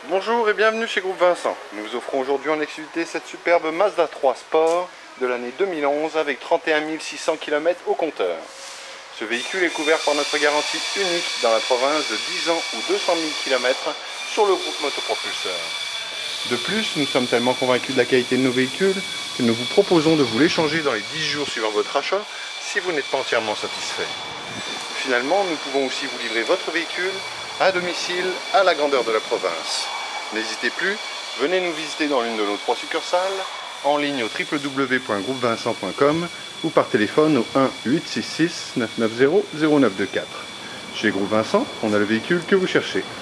Bonjour et bienvenue chez Groupe Vincent. Nous vous offrons aujourd'hui en exclusivité cette superbe Mazda 3 Sport de l'année 2011 avec 31 600 km au compteur. Ce véhicule est couvert par notre garantie unique dans la province de 10 ans ou 200 000 km sur le groupe Motopropulseur. De plus, nous sommes tellement convaincus de la qualité de nos véhicules que nous vous proposons de vous l'échanger dans les 10 jours suivant votre achat si vous n'êtes pas entièrement satisfait. Finalement, nous pouvons aussi vous livrer votre véhicule à domicile à la grandeur de la province. N'hésitez plus, venez nous visiter dans l'une de nos 3 succursales, en ligne au www.groupevincent.com ou par téléphone au 1 866 990 0924. Chez Groupe Vincent, on a le véhicule que vous cherchez.